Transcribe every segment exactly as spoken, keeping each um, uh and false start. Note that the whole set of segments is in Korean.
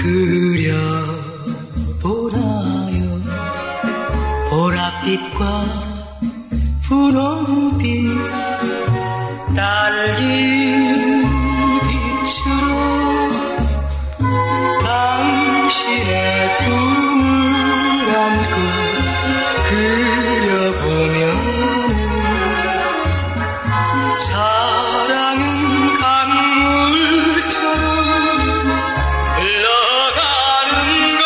그려보나요 보랏빛과 분홍빛 딸기 빛으로 당신의 꿈을 안고 그려보면 사랑은 강물처럼 흘러가는 것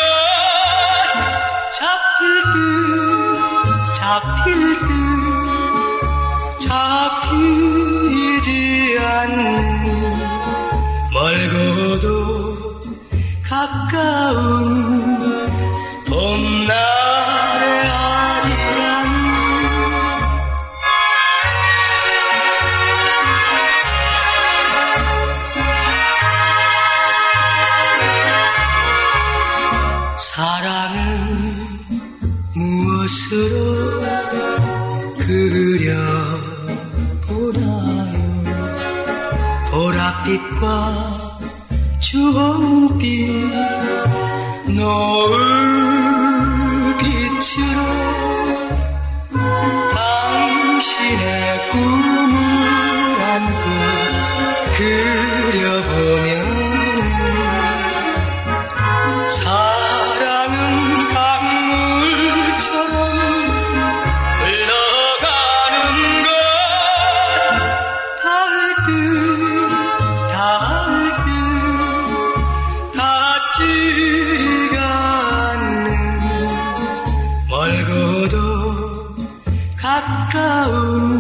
잡힐 듯 잡힐 듯 잡히지 않는 멀고도 가까운 봄날의 아지랑 사랑은 무엇으로 그려보나요 보랏빛과 주홍빛 노을빛으로 당신의 꿈을 안고 그려보면 사랑은 강물처럼 흘러가는 것 닿을 듯 닿을 듯 닿지가 않는 멀고도 가까운